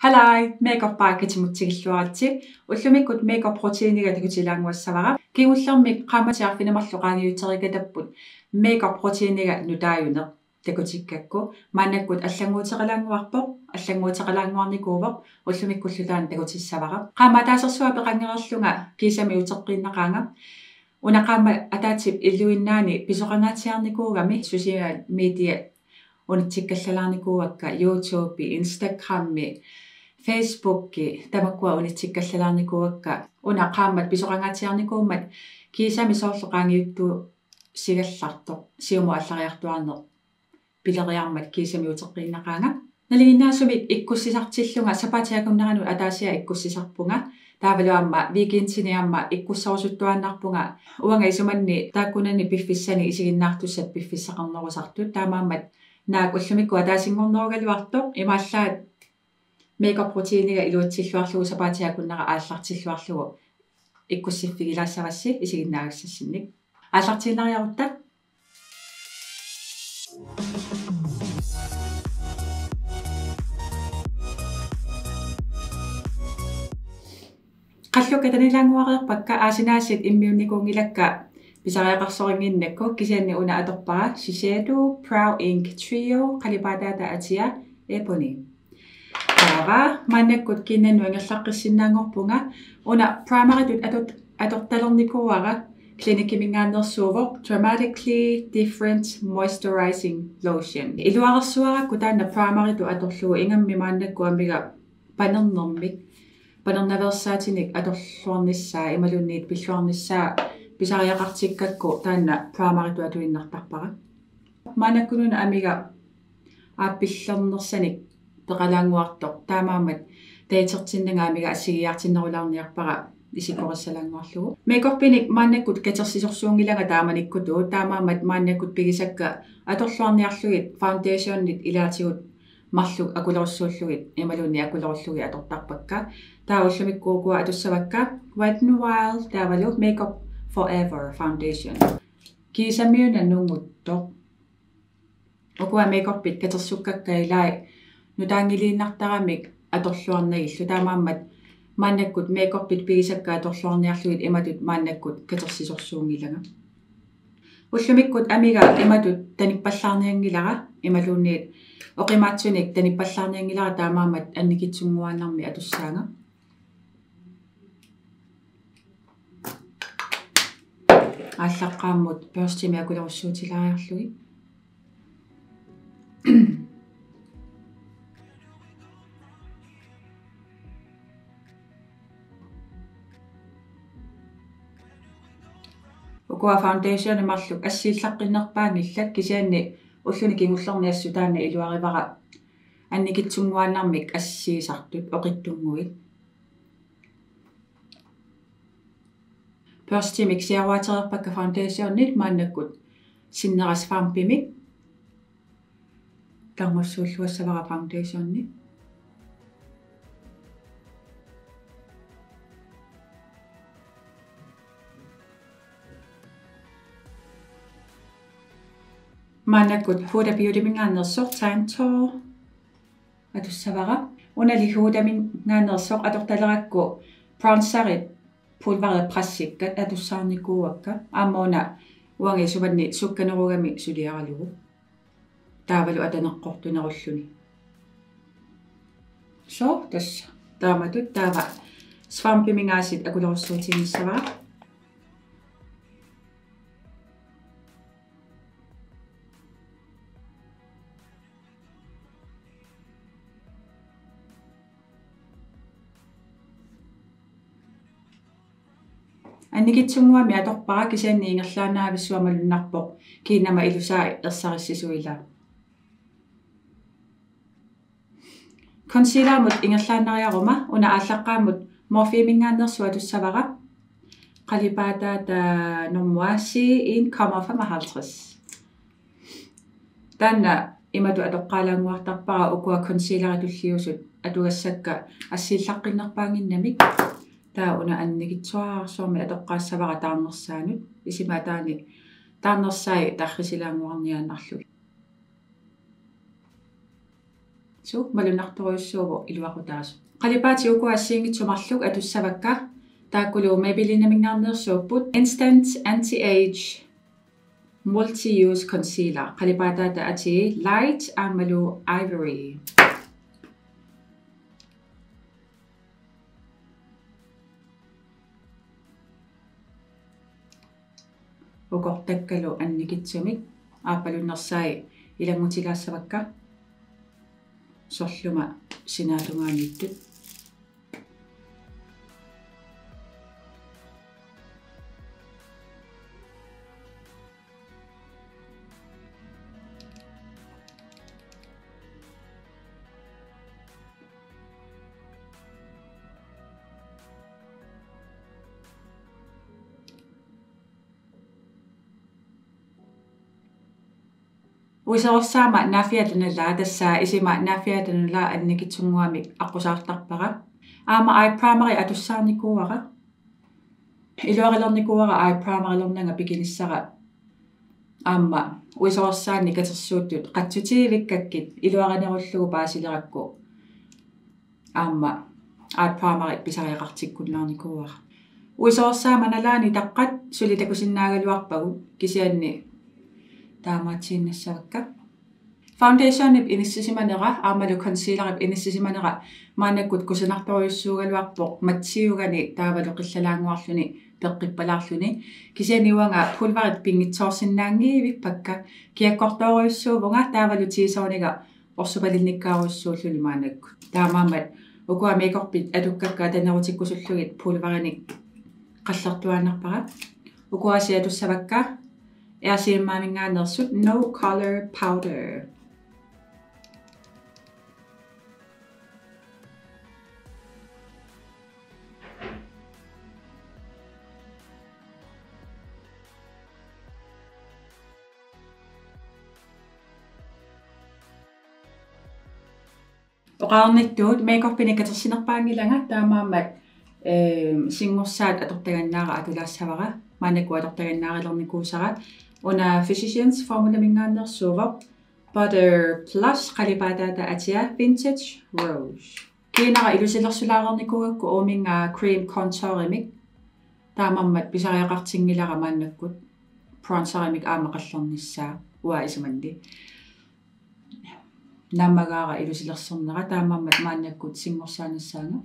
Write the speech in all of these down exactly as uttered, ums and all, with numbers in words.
Halai, makeup paakatimutsigiluaratsi. Ullumikut makeup proteiniga tikutilaanguassavara. Kingullermik qaamatiarfinamarluqaangiuterikatapput makeup proteiniga nutaayuneq takutikkakku. Maanakkut allanguuteqalaanguarpoq, allanguuteqalaanguarnikuuvoq, ullumikkullutaan takutissavara. Qaamataasерсуа peqangererlunga kiisami uteqqinnaqaanga. Unaqaama ataatip illuinnaani pisoqangaatiarnikuugami social media unitsikkallaarnikuuakka YouTube, Instagram, Facebook tamakua unitsikkallaarnikuuakka una qaammat pisoqangaatiarnikuummat kiisami soorluqaangiuttu sigallartoq siumu allariartuarneq pileriarmat kiisami uteqqinnaqaanga naliginnaasumik ikkussisartillunga sapatiakunnaranu ataasia ikkussisarpunga taavaluamma weekendiniamma ikkussarusuttuannarpunga uanga isumanni taakkunanni piffissani isiginnaartussat piffissaqarnerusartut taamaammat naak ullumikku ataasingornerugaluartoq imaallaat makeup proteiniga iluatsilluarlugu sapatiakunnara aallartilluarlugu ikkussiffigilaassavassi isiginnaagassassinnik aallartiinariarutta qalluka tanilaanguariarpakka aasinaasit immiunnikuungilakka pisariaqarsoringinnakku kisianni una atorpara Shiseido Brow Ink Trio qalipataata atia epony taava mannakkut kinnannu angerlaqqissinnaangorpunga una primaritut atot atortalernikuara klinikkimingaannersuuvoq dramatically different moisturizing lotion iluarersuarakku taanna primaritu atorlugu ingammi maannakku amiga panernermik panernaversaatinik atorluarnissaa imalunniit pilluarnissaa pisariaqartikkakku taanna primaritu atuinnartarpara maanakkununa amiga aappillernersanik peqalaanguartoq taamaammat taitertinnanga amiga assigiaartinnerulaarniarpara isikorissalаангуарлугу makeupinik maannakkut katersisorsuungilanga taamanikkutu taamaammat maannakkut pigisakka atorluarniarlugit foundationnit ilaatigut marlug akulerussuullugit imalunni akulerullugi atortarpakka taaullumikkuukua atussavakka Wet n Wild taavalu makeup forever foundation kiisamiuna nunguttoq okua makeupit katersukkakkailai nutaangiliinnartaramik atorluarnagillu taamaammat maannakkut makeupit pigisakka atorluarniarlugit imatut maannakkut katersisorsuungilanga ullumikkut amiga imatut tanippallaarniangilara imalunniit oqimaatsunik tanippallaarniangilara taamaammat annikitsunguaannarmi atussaanga ааллаққааммут перстими акулерусsuutilaariarlugi ukua foundation imарлук ассииллаққиннерпаангиллак кисианни уллуни кигуллерниассу таана илуаривара анникитсунгуааннармик ассиисартут оқиттунгуит перстимик сиаруатерерпакка foundationнит мааннаккут синнерас фармпимик тармассууллуассавара foundationни мааннаккут Huda Beauty мингааннерсоқ таантоо атуссавара унали Huda мингааннерсоқ аторталеракку bronzerit pulveret prassиккат атуссаарникууакка ааммауна уанги суванни сукканеругами сулиаралугу таавалу атанеққортунеруллуни со тасса тааматут таава свампимингаасит акулерусsuutigiссавара анникитсунгуами аторпара кисианни ингерлаанаависсуамалуннарпоқ кинама илусаа ерсариссисуила concealeramut ингерлаанариарума уна ааллаққаамут морфимингааннерсуа туссавара қалипаатаата нормуаси ин komma femoghalvtreds танна имату атоққалаангуартарпара укуа concealerитуллиусут атугассакка ассииллаққиннерпаангиннамик таа уна анникитсуаарсуарми атоққаассавара таарнерсаанут исимаатаани таарнерсаи таррисилаангуарниааннарлуги su malunartoriussuugu iluaqutaasu qalipaati ukua assiingitsumarluk atussavakka taakkulu mabilinamingaarneersuupput instant anti-age multi-use concealer qalipaataata ati light aamalu ivory ukortakkalu annikitsumik aapalunnersai ilangutilaasavakka sorluma sinaalungaaniittut uisorsaama naafiatanala tassa isima naafiatanala annikitsunguamik aqusaartarpara aama eye primary atussaarnikuara iluarilernikuara eye primarilernanga pikinissara aama uisorsaanni katersuuttut qatsutiivikkakkit iluarinerullugu paasilerakku aama eye primary pisariaqartikkunnaarnikuara uisorsaama nalaani taqqat sulitakusinnaagaluarpagu kisianni taamaatiinnassavakka foundationip inississimanera aamalu concealerip inississimanera maanakkut kusinartoriussuugaluarpoq matsiugani taavalu qillalaanguarluni peqqippalaarluni kisianiuanga pulvarit pingitsoorsinnaangiivippakka kiakkortoriussuuvunga taavalu tiisooniga orsupalinnikkaaruissuulluni maanakku taamaamat ukua makeupit atukkakka tanerutikkusullugit pulvarini qallertuaannarpara ukuasi atussavakka Easiimaamingaannersut no color powder. Oqaarnittuut makeupini katersinerpaangilanga taamaamat ehm singorsaat atortagannaara atulaassavara maanakku atortagannaarilernikkuusara Una Physicians Formula Mingaannersuuva Butter Plus qalipaataata atia Vintage Rose. Kiinara ilusilersulaareernikuukku uuminga cream contourimik taamammat pisariaqartingilara maannakkut bronzerimik aamaqallernissaa ua isumanni. Nammagaara ilusilersernera taamammat maannakkut singorsaanassaanga.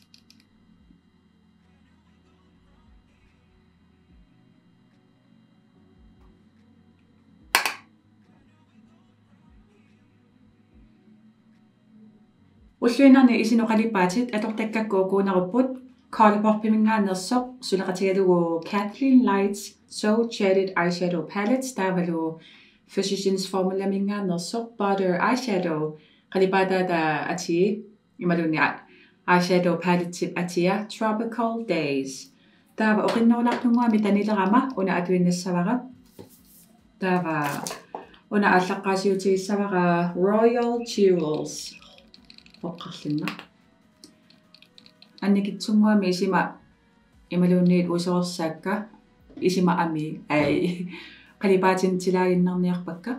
Ulluinarni isinuqalipaatit atortakkakku kuunerupput Colourpop-pimingaannersoq sulaqatigalugu Kathleen Lights So Shaded Eyeshadow Palettes taavalu Physicians Formula mingaannersoq Butter Eyeshadow qalipaataata ati imaluni eyeshadow paletteip atia Tropical Days taava oqinnerulaanut mitanilerama una atuinnassavara taava una allaqqaasiutigissavara Royal Jewels oqqarlinna annikitsunguami isima imalunniit usoorsaakka isima ami ai qalipaatin tilaaginnerniarpakka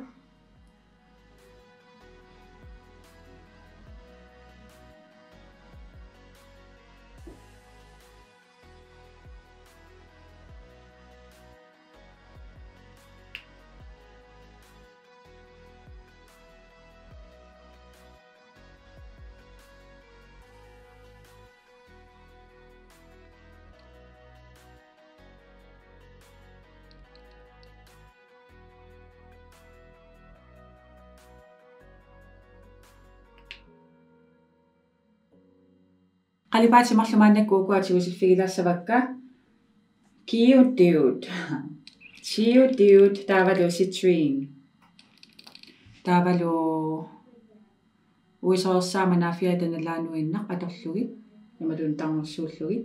qalipaati marlumaannakku ukuati usiffigilassavakka cute dude cute dude taavalu citrine taavalu uisoorsaama naafiatanalaanuinnaq atorlugit imalun tarnersuullugit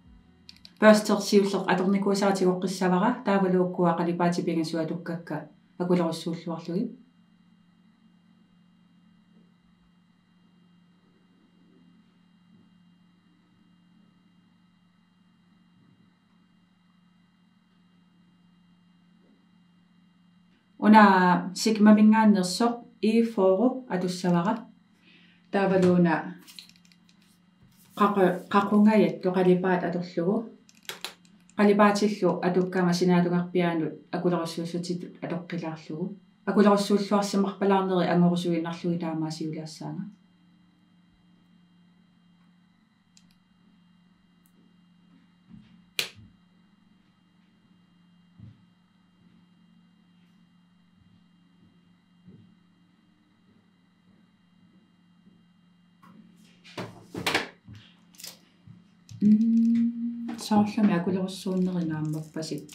Pastor siulleq atornikuusaatigoqqissavara taavaluukkua qalipaatipingassuatukkakka акулерусsuulluарлугит una sigmamingaannersoq iiforu atussavara taavaluna qaqa qaqungayat toqalipaat atorlugu qalipaatillu atukkama sinaalungarpiaanut akulerussuussutitut atoqqilaarlugu akulerussuulluarsimmarpalaarneri angorusuginnarlugi taamaasiuliassaanga Mm, saarlami akulerussuunnerinaammerpasit.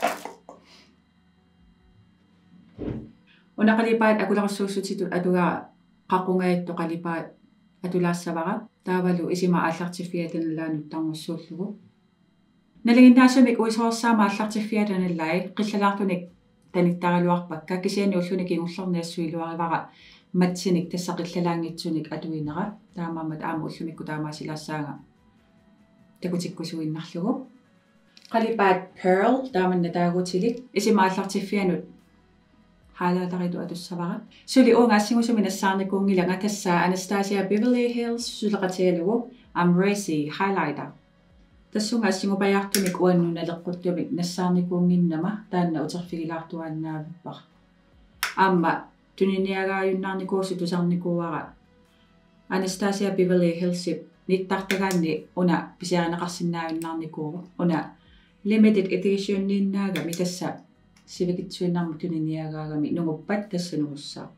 Una qalipaat akulerussuussutitut atugaa qaqungayattu qalipaat atulaassavara taavalu isima aallartiffiatanallaanut tarngussuullugu. Naliginnaasumik uisoorsaama aallartiffiatanallai qillalaartunik tanittariluarpakka kisiani ullunik ingullerniassuiluarivara matsinik tassaqillalaangitsunik atuinera taamaammat aama ullumikku taamaasilaassaanga takutikkusuinnarlugu qalipaat pearl taamanna taagutilik isimaallartiffianut haalaataritu atussavara suli uungaassingusumi nassaarnikuungilanga tassaa Anastasia Beverly Hills suleqatigalugu Amresi highlighter tassungaassingupajaartumik uannunaleqquttumik nassaarnikuunginnama taanna uterfigilaartuannaavippa aamma tuniniagaayunnaarnikuusu tusarnikuuara Anastasia Beverly Hillsip nittartagaanni una pisiarinaqarsinnaayunnaarnikuugu una limited edition ninnaagami tassa sivigitsuinnarmu tuniniagaagami nunguppat tassanugussaa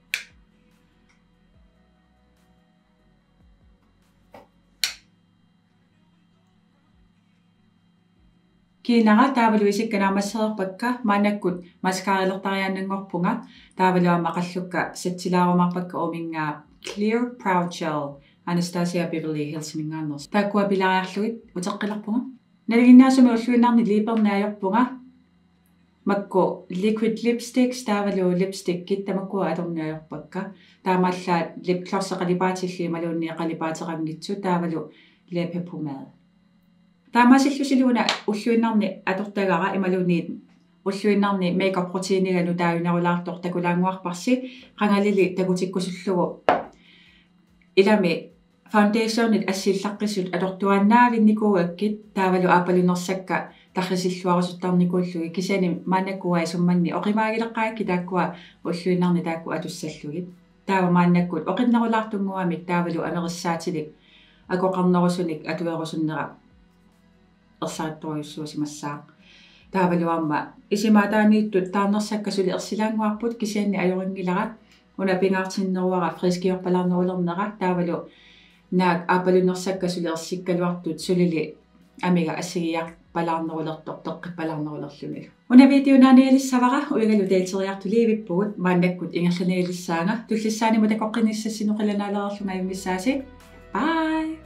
kiinara taavalu isikkanaamassерерпакка маанаккут маскаарилертариааннангорпунга таавалуама qalлукка сатсилаарумарпакка умингаа clear proud gel Anastasia Beverly Hills mingaanners taakua pilariarlugit uteqqillarpunga naliginnaasumi ulluinnaarni liipernaajorpunga makku liquid lipsticks taavalu lipstick kittamakkua atornaajorpakka taamallaat lip gloss qalipaatilli maluunni qalipaateqangitsu taavalu lip pomade taamaasillusiluna ulluinnaarni atortagara imaluunniit ulluinnaarni makeup routine-iganu taayunarulaartor takulaanguarparsi qangalili takutikkusullugu ilami foundationit assiillaqqittut atortuannaavinnikuuakkit taavalu aapalunersakka tarrisilluarusuttarnikuullugi kisani maannakkuai summanni oqimaagileqqaakki taakkua ulluinnaarni taakku atussallugit taava maannakkut oqinnerulaartunguamik taavalu amerissaatilik akoqarnerusunik atuerusunnera ersaattoriussuusimassaaq taavaluamma isimaataaniittut taarnersakka-suli ersilaanguarput kisianni ajoringilara una pingaartinneruara friskiorpalarnerulernera taavalu naak aapalunersakka-suli ersikkaluartut sulili amiga assigiar palaarnerulertor teqqippalarnerulerlumik una videonaanialissavara uigalu teilteriartuliivippugut maannakkut ingerlanialissaanga tullissaanimu takoqqinissassinuqilanaaleerlunga immissaasi bye.